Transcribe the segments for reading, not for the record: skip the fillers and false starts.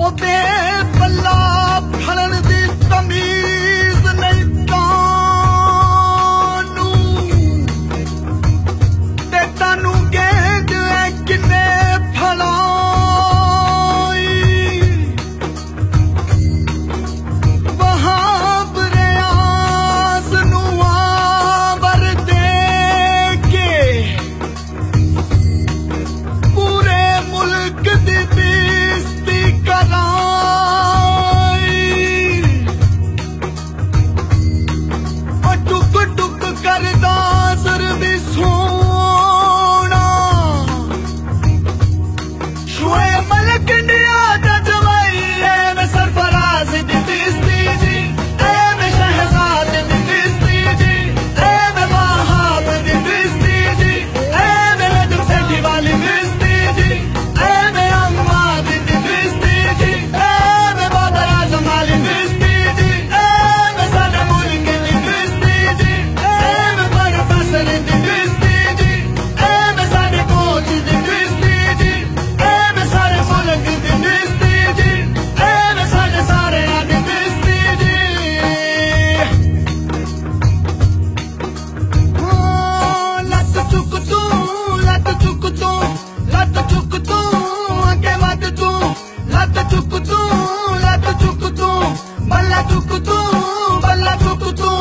ओदे पल्ला फड़न दी तमीज नहीं कानू ते तानू गेंद किन्ने फड़ाई वहां रियाज नू आवर दे के पूरे मुल्क दी बेइज्जती कराई और टुक टुक करदा सर भी सोना शुएब मलिक इंडिया दा जवाई है मैं सरफराज दी बेइज्जती जी ऐ मैं शहजाद दी बेइज्जती जी ऐ मैं वहाब दी बेइज्जती जी ऐ मैं नजम सेठी वाली बेइज्जती जी ऐ मैं अम्माद दी बेइज्जती जी ऐ मैं बाबर आजम वाली बेइज्जती जी ऐ मैं साडे मुल्क दी बेइज्जती जी ऐ मैं प्रोफेसर दी बेइज्जती जी ऐ मैं साडे कोच दी बेइज्जती जी ऐ मैं सारे मुल्क दी बेइज्जती जी ऐ मैं साडे सारे दी बेइज्जती जी लत चुक तू लत चुक तू लत चुक तू अगे वध तू लत चुक तू लत चुक तू बल्ला चुक तू बल्ला चुक तू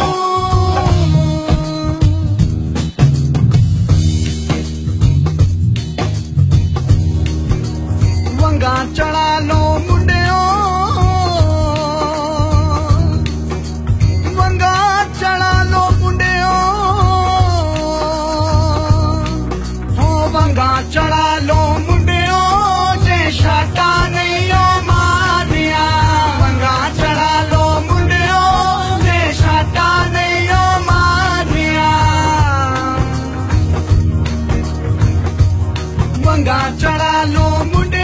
वंगा चढ़ा लो मुंडियो वंगा चढ़ा लो मुंडियो हो वंगा चढ़ा लो मुंडियो जे शाटा नहीं ओ मारिया वंगा चढ़ा लो मुंडियो जे शाटा नहीं ओ मारिया वंगा चढ़ा लो मुंडियो